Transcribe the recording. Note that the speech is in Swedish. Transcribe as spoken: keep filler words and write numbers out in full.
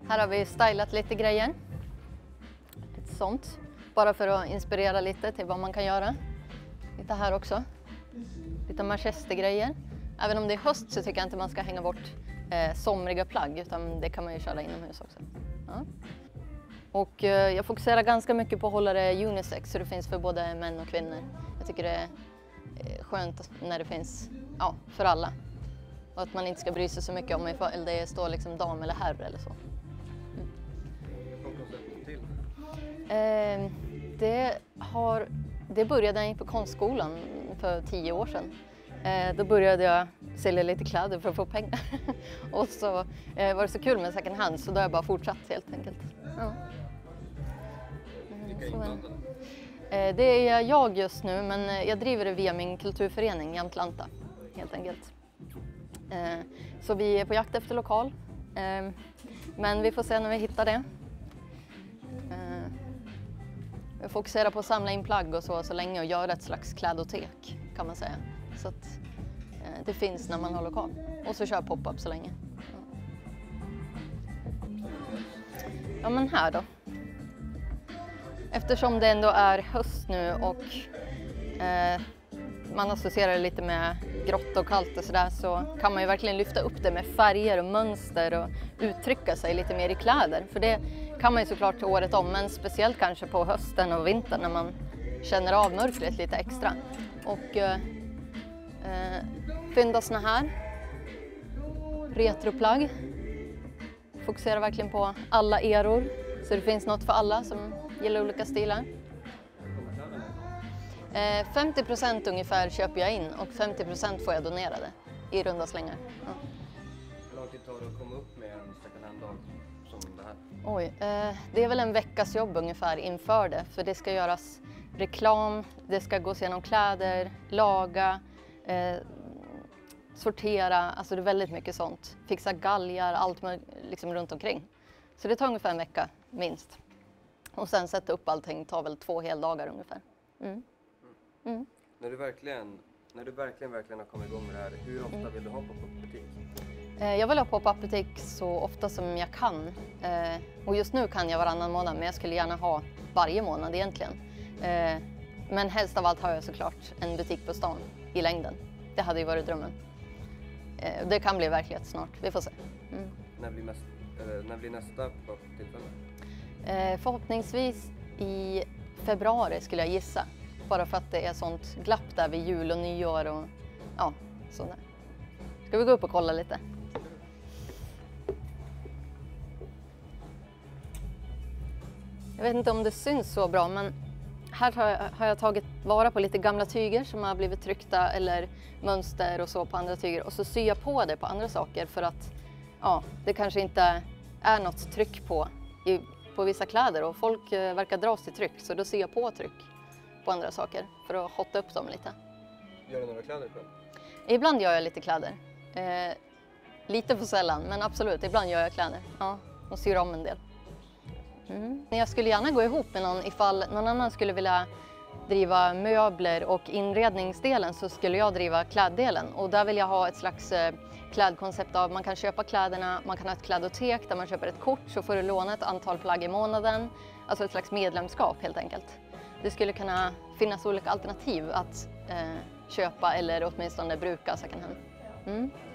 Här har vi stylat lite grejer. Ett sånt. Bara för att inspirera lite till vad man kan göra. Lite här också. Lite manchestergrejer. Även om det är höst så tycker jag inte man ska hänga bort eh, somriga plagg. Utan det kan man ju köra inomhus också. Ja. Och eh, jag fokuserar ganska mycket på att hålla det unisex. Så det finns för både män och kvinnor. Jag tycker det är eh, skönt när det finns ja, för alla. Och att man inte ska bry sig så mycket om ifall det står liksom dam eller herr eller så. Mm. Eh, det, har, det började jag på konstskolan för tio år sedan. Eh, då började jag sälja lite kläder för att få pengar. Och så eh, var det så kul med second hand så då har jag bara fortsatt helt enkelt. Ja. Eh, så, eh, det är jag just nu men jag driver det via min kulturförening i Atlanta helt enkelt. Eh, så vi är på jakt efter lokal. Eh, men vi får se när vi hittar det. Eh, vi fokuserar på att samla in plagg och så, så länge och göra ett slags klädotek kan man säga. Så att eh, det finns när man har lokal. Och så kör pop-up så länge. Ja. ja men här då. Eftersom det ändå är höst nu och eh, man associerar det lite med grått och kallt och sådär så kan man ju verkligen lyfta upp det med färger och mönster och uttrycka sig lite mer i kläder. För det kan man ju såklart året om men speciellt kanske på hösten och vintern när man känner av mörkret lite extra. Och eh, eh, fynda såna här retroplagg. Fokuserar verkligen på alla eror så det finns något för alla som gillar olika stilar. femtio procent ungefär köper jag in och femtio procent får jag donerade i runda slängar. Ja. Hur lång tid tar det att komma upp med en second hand-dag som det här? Oj, eh, det är väl en veckas jobb ungefär inför det. För det ska göras reklam, det ska gås igenom kläder, laga, eh, sortera. Alltså det är väldigt mycket sånt. Fixa galgar, allt med, liksom runt omkring. Så det tar ungefär en vecka minst. Och sen sätta upp allting tar väl två heldagar ungefär. Mm. Mm. När du verkligen, när du verkligen, verkligen har kommit igång med det här, hur ofta mm. vill du ha pop-up butik? Jag vill ha pop-up butik så ofta som jag kan. Och just nu kan jag varannan månad, men jag skulle gärna ha varje månad egentligen. Men helst av allt har jag såklart en butik på stan i längden. Det hade ju varit drömmen. Det kan bli verklighet snart, vi får se. Mm. När blir, mest, äh, när blir nästa pop-up-tillfälle? Förhoppningsvis i februari skulle jag gissa. Bara för att det är sånt glapp där vid jul och nyår och ja, sådär. Ska vi gå upp och kolla lite? Jag vet inte om det syns så bra men här har jag, har jag tagit vara på lite gamla tyger som har blivit tryckta eller mönster och så på andra tyger och så syr jag på det på andra saker för att ja, det kanske inte är något tryck på, i, på vissa kläder och folk eh, verkar dras till tryck så då syr jag på tryck på andra saker för att hotta upp dem lite. Gör du några kläder själv? Ibland gör jag lite kläder. Eh, lite för sällan, men absolut, ibland gör jag kläder. Ja, och syr om en del. Mm. Jag skulle gärna gå ihop med någon ifall någon annan skulle vilja driva möbler och inredningsdelen så skulle jag driva kläddelen. Och där vill jag ha ett slags eh, klädkoncept av man kan köpa kläderna, man kan ha ett klädotek där man köper ett kort så får du låna ett antal plagg i månaden. Alltså ett slags medlemskap helt enkelt. Det skulle kunna finnas olika alternativ att eh, köpa eller åtminstone bruka second hand. Mm.